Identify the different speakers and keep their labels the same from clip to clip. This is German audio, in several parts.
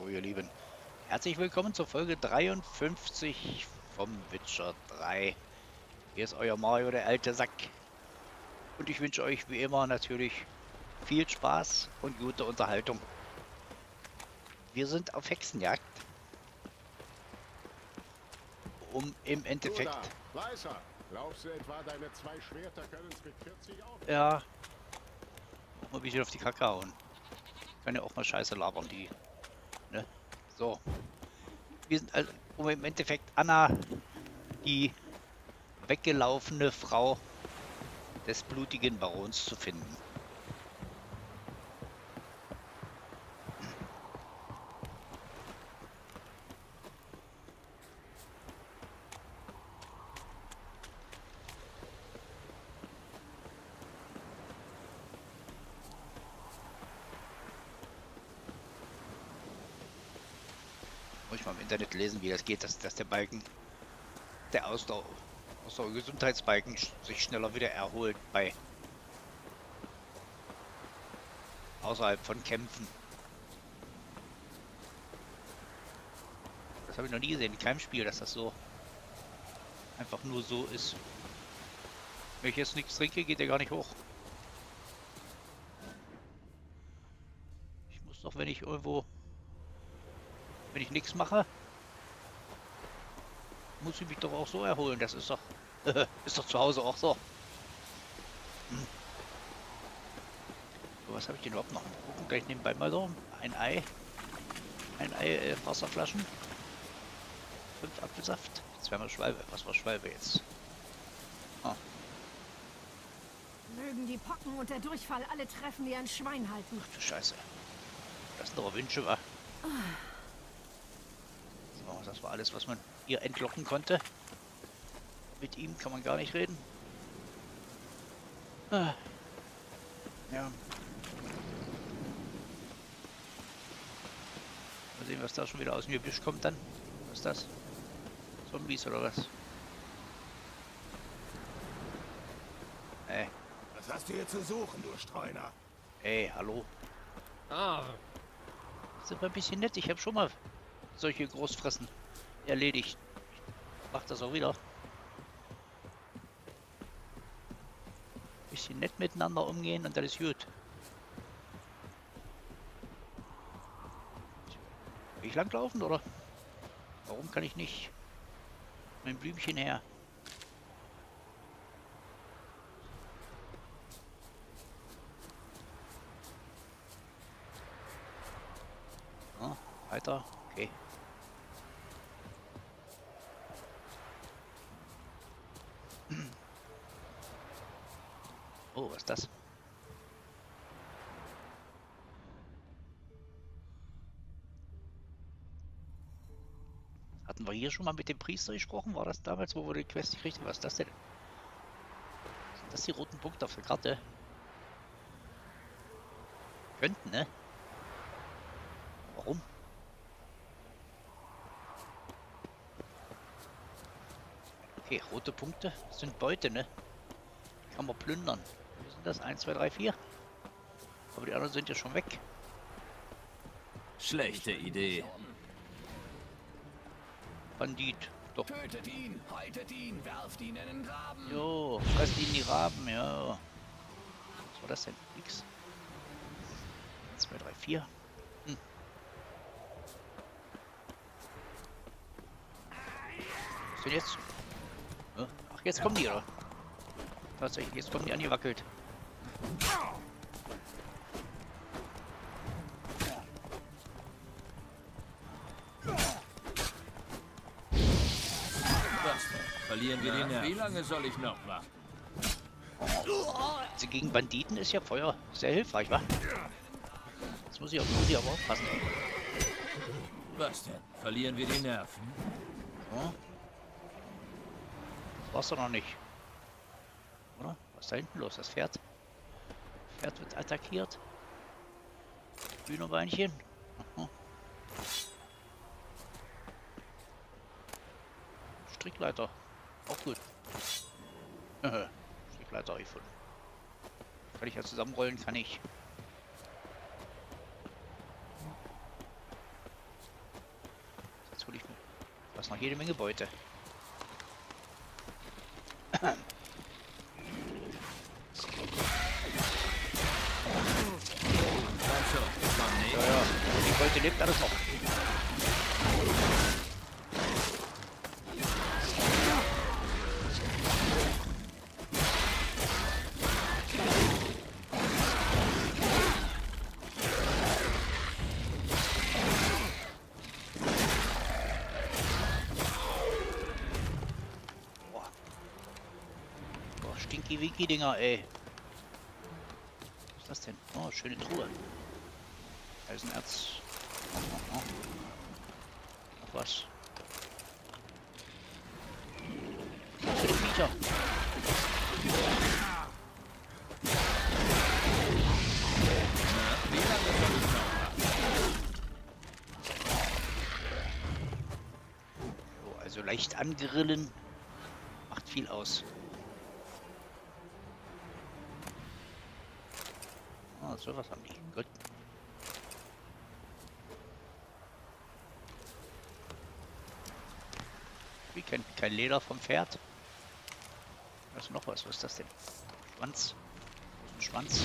Speaker 1: So, ihr Lieben, herzlich willkommen zur Folge 53 vom Witcher 3. Hier ist euer Mario, der alte Sack. Und ich wünsche euch wie immer natürlich viel Spaß und gute Unterhaltung. Wir sind auf Hexenjagd, um im Endeffekt...
Speaker 2: Weißer, glaubst du etwa, deine zwei Schwerter können es mit 40 auf?
Speaker 1: Ja, mal ein bisschen auf die Kacke hauen. Kann ja auch mal Scheiße labern, die... Ne? So. Wir sind also, um im Endeffekt Anna, die weggelaufene Frau des blutigen Barons, zu finden. Muss ich mal im Internet lesen, wie das geht, dass der Balken, der Gesundheitsbalken sich schneller wieder erholt bei außerhalb von Kämpfen. Das habe ich noch nie gesehen in keinem Spiel, dass das so einfach nur so ist. Wenn ich jetzt nichts trinke, geht der gar nicht hoch. Ich muss doch, wenn ich nichts mache, muss ich mich doch auch so erholen. Das ist doch, ist doch zu Hause auch so. So, was habe ich denn überhaupt noch? Gucken gleich nebenbei mal so. Ein Ei, 11 Wasserflaschen, 5 Apfelsaft. Jetzt wären wir Schwalbe. Was war Schwalbe jetzt? Ah.
Speaker 3: Mögen die Pocken und der Durchfall alle treffen wie ein Schwein halten.
Speaker 1: Ach du Scheiße. Das sind aber Wünsche, wa? So, das war alles, was man hier entlocken konnte. Mit ihm kann man gar nicht reden. Ah. Ja. Mal sehen, was da schon wieder aus dem Gebüsch kommt dann. Was ist das? Zombies oder was? Ey.
Speaker 2: Was hast du hier zu suchen, du Streuner?
Speaker 1: Ey, hallo.
Speaker 4: Ah,
Speaker 1: Sind wir ein bisschen nett. Ich habe schon mal solche Großfressen erledigt. Ich mach das auch wieder. Bisschen nett miteinander umgehen und dann ist gut. Will ich langlaufen oder? Warum kann ich nicht? Mein Blümchen her. Ah, weiter. Okay. Oh, was ist das? Hatten wir hier schon mal mit dem Priester gesprochen? War das damals, wo wir die Quest nicht kriegten? Was ist das denn? Sind das die roten Punkte auf der Karte? Könnten, ne? Warum? Okay, rote Punkte sind Beute, ne? Kann man plündern. Wie sind das? 1, 2, 3, 4. Aber die anderen sind ja schon weg.
Speaker 4: schlechte Idee.
Speaker 1: Bandit. Doch.
Speaker 5: Tötet ihn, haltet ihn, werft ihn in den Graben.
Speaker 1: Jo, fresst ihn die Raben, ja. Was war das denn? Nix. 1, 2, 3, 4. Hm. Was ist denn jetzt? Ach, jetzt kommen die, oder? Tatsächlich, jetzt kommen die angewackelt.
Speaker 4: Verlieren wir den Nerv. Wie lange soll ich noch warten?
Speaker 1: Also gegen Banditen ist ja Feuer sehr hilfreich, wa? Jetzt muss ich aber aufpassen.
Speaker 4: Was denn? Verlieren wir die Nerven?
Speaker 1: Ja. Das war's doch noch nicht. Oder? Was ist da hinten los? Das Pferd? Das Pferd wird attackiert. Hühnerbeinchen. Aha. Strickleiter. Auch gut. Strickleiter habe ich gefunden. Kann ich ja zusammenrollen? Kann ich. ist noch jede Menge Beute. Ja, ja, die Beute lebt alles noch. Stinky-Winky-Dinger, ey. Was ist das denn? Oh, schöne Truhe. Eisenerz. Oh. Noch was. Für die Viecher. So, also leicht angrillen macht viel aus. Ah, so was haben die. Gut. Wie kein Leder vom Pferd. Was ist noch was? Was ist das denn? Schwanz. Ein Schwanz.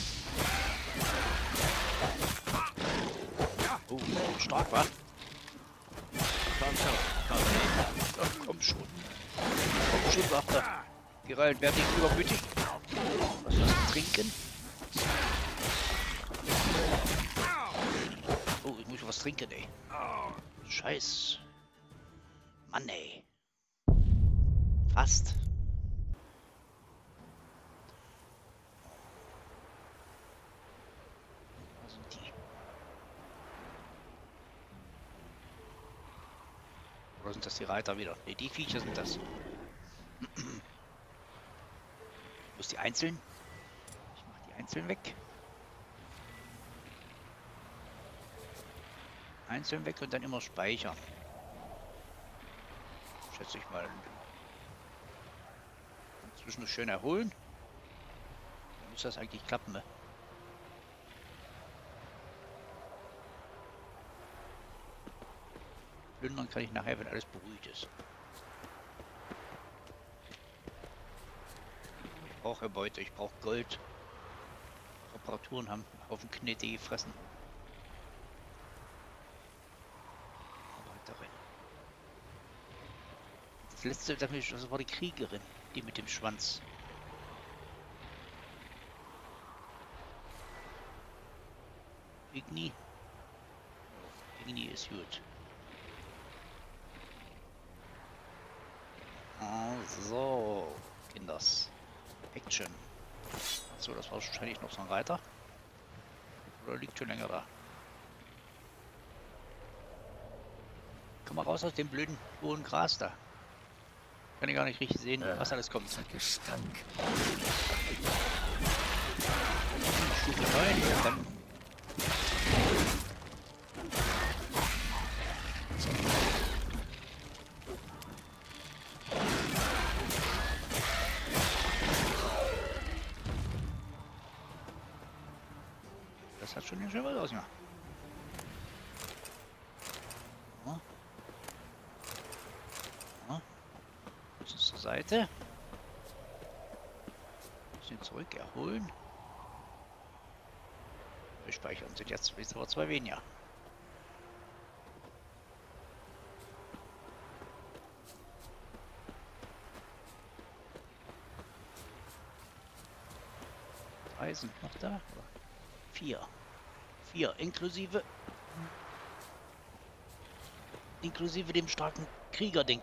Speaker 1: Oh, stark, wa? Komm schon. Komm schon, sagt er. Gerald, wer dich übermütig? Was ist das? Trinken? Oh, ich muss was trinken, ey. Scheiß. Mann, ey. Fast. Wo sind die? Oder sind das die Reiter wieder? Ne, die Viecher sind das. Wo ist die einzeln? Ich mach die einzeln weg. Einzeln weg und dann immer speichern. Schätze ich mal. Inzwischen schön erholen. Dann muss das eigentlich klappen, ne? Plündern kann ich nachher, wenn alles beruhigt ist. Ich brauche Beute, ich brauche Gold. Reparaturen haben auf den Knete gefressen. Das letzte, das war die Kriegerin, die mit dem Schwanz. Igni. Igni ist gut. So, Kinders. Action. So, das war wahrscheinlich noch so ein Reiter. Oder liegt schon länger da? Komm mal raus aus dem blöden hohen Gras da. Kann ich gar nicht richtig sehen, was alles kommt.
Speaker 4: Gestank.
Speaker 1: Stufe 9, dann. Das hat schon schön was ausgemacht. Ja. Ja. Zur Seite. Bisschen zurück erholen. Wir speichern sind jetzt aber 2 weniger. Drei sind noch da. 4. 4 inklusive dem starken Kriegerding.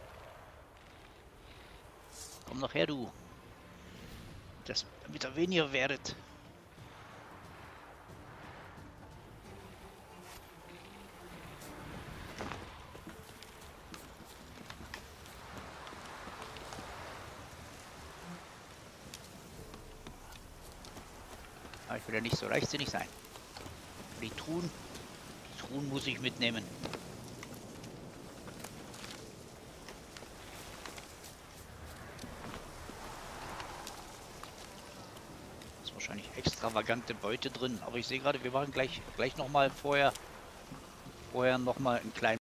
Speaker 1: Komm noch her, du. Damit ihr weniger werdet. Aber ich will ja nicht so leichtsinnig sein. Die Truhen muss ich mitnehmen. Wahrscheinlich extravagante Beute drin, aber ich sehe gerade, wir machen gleich noch mal vorher noch mal einen kleinen